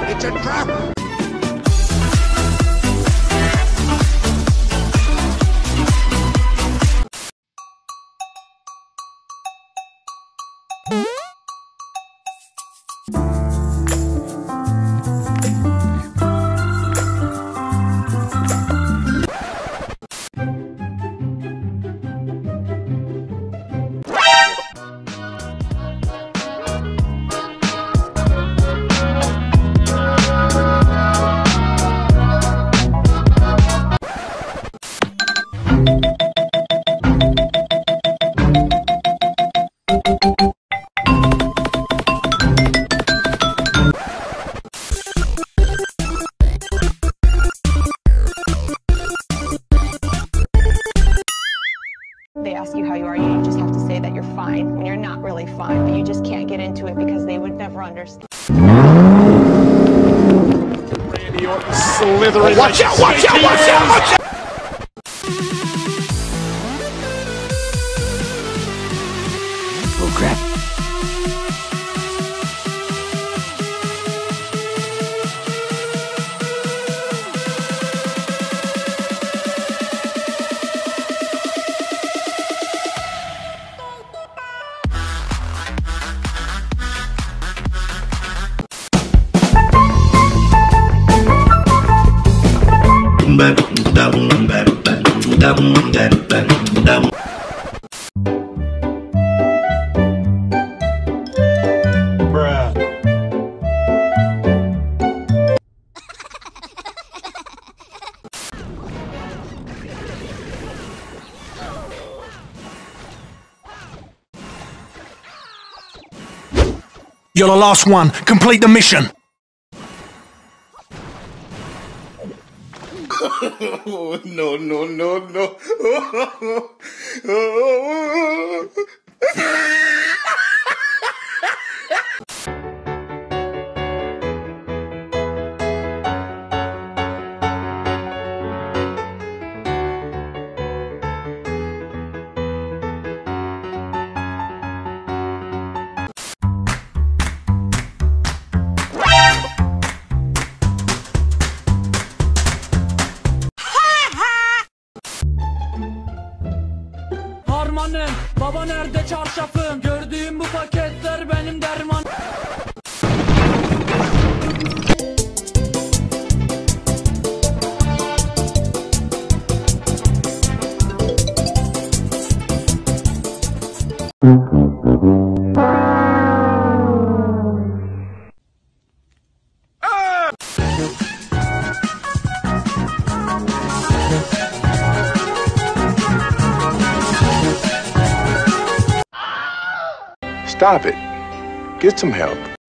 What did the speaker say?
It's a trap! They ask you how you are, you just have to say that you're fine when you're not really fine, but you just can't get into it because they would never understand. Randy Orton slithering. Watch out! Watch out! Watch out! Watch out! Oh crap. Bruh. You're the last one. Complete the mission. No, no, no, no. Harmanım, baba nerede çarşafım? Gördüğüm bu paketler benim derman. Stop it. Get some help.